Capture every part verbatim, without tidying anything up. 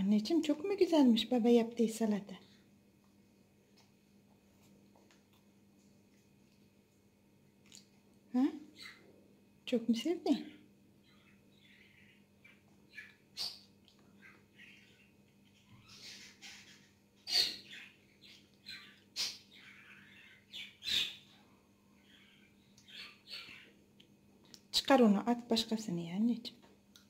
Anneciğim çok mu güzelmiş baba yaptığı salata? Ha? Çok mu sevdin? Çıkar onu, at başkasını ya anneciğim.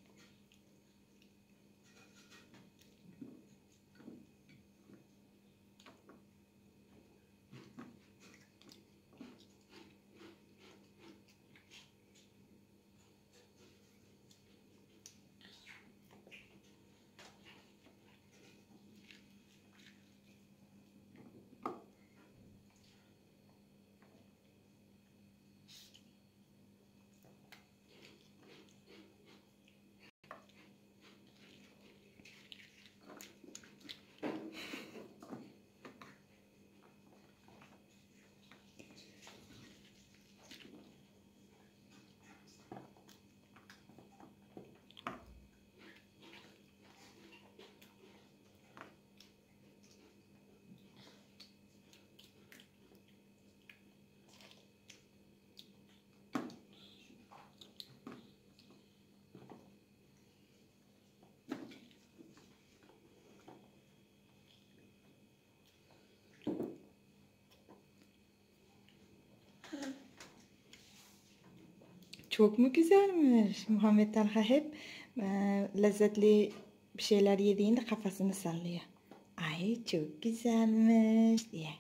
Çok mu güzelmiş? Muhammed Talha hep e, lezzetli bir şeyler yediğinde kafasını sallıyor. Ay çok güzelmiş diye.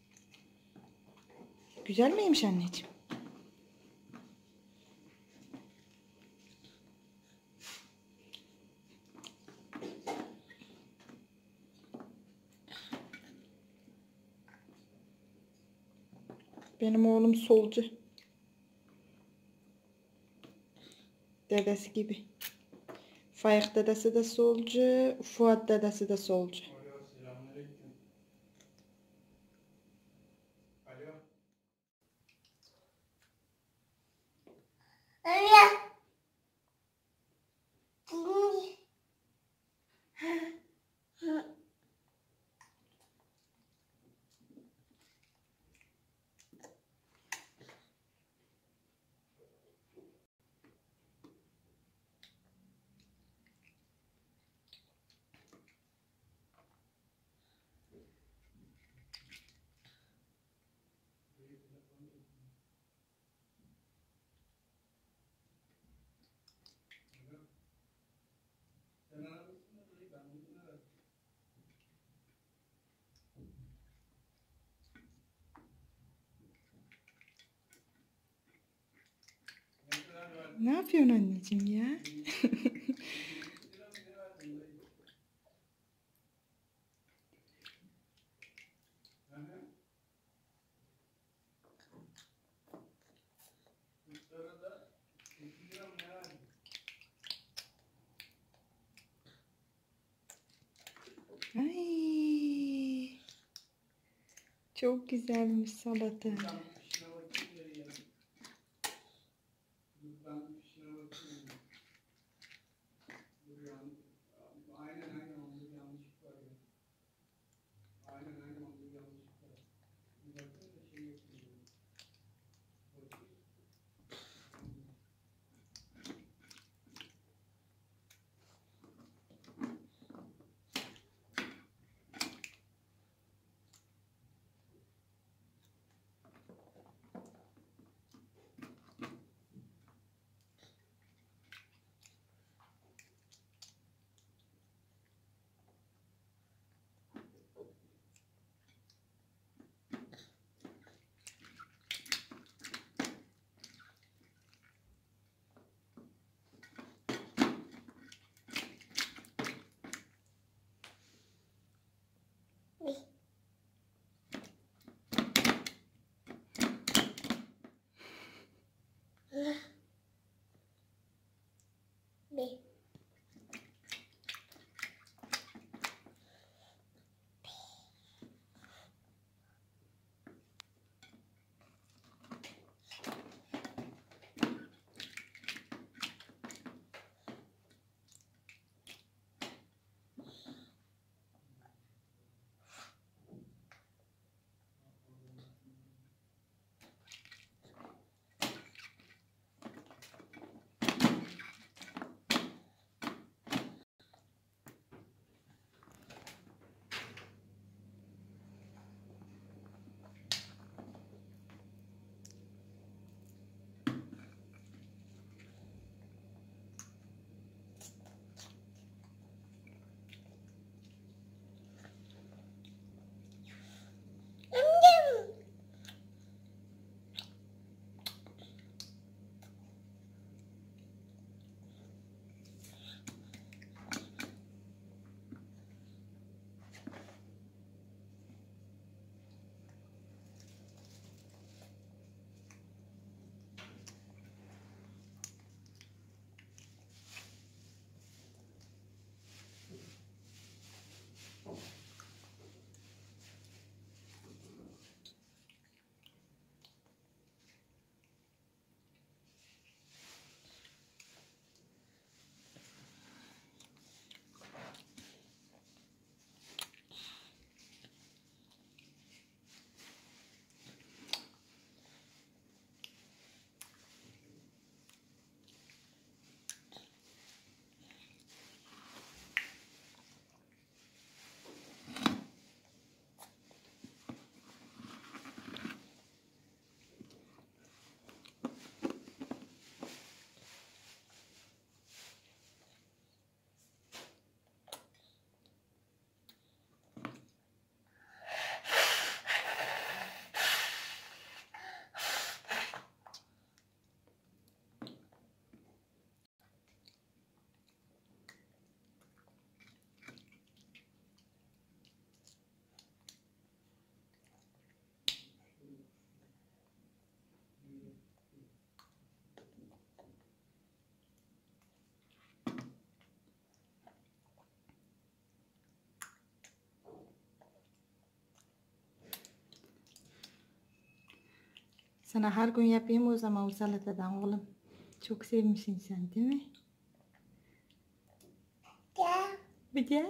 Güzel miymiş anneciğim? Benim oğlum solcu. Dedesi gibi. Faik dedesi de solcu, Fuat dedesi de solcu. Alo, selamünaleyküm. Alo. Alo. Sen arabasında değil, ben bunu aradım. Ne kadar verdin? Ne yapıyorsun anneciğim ya? yirmi lira mı ne verdin dayı? Hı hı. Kırklara da sekiz lira mı ne verdin? Ay, çok güzelmiş salata. Ben bir fişine bakayım dayı ya. Dur ben bir fişine bakayım ya. Dur ya. Aynen aynen onda bir yanlışlık var ya. Aynen aynen onda bir yanlışlık var. Bir bakayım da şey yapayım. Bakayım. Sana her gün yapayım o zaman o salatadan oğlum. Çok sevmişsin sen değil mi? Ya. Bir de.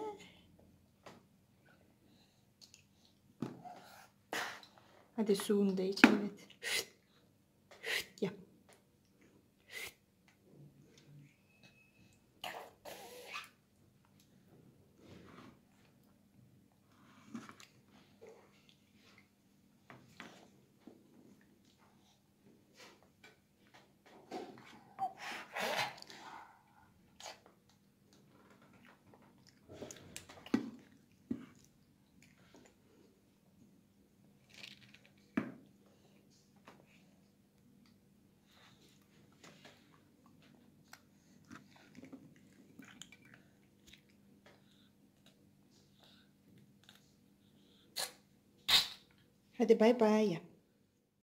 Hadi suyunu da iç, evet. Yap. Hadi bay bay yap.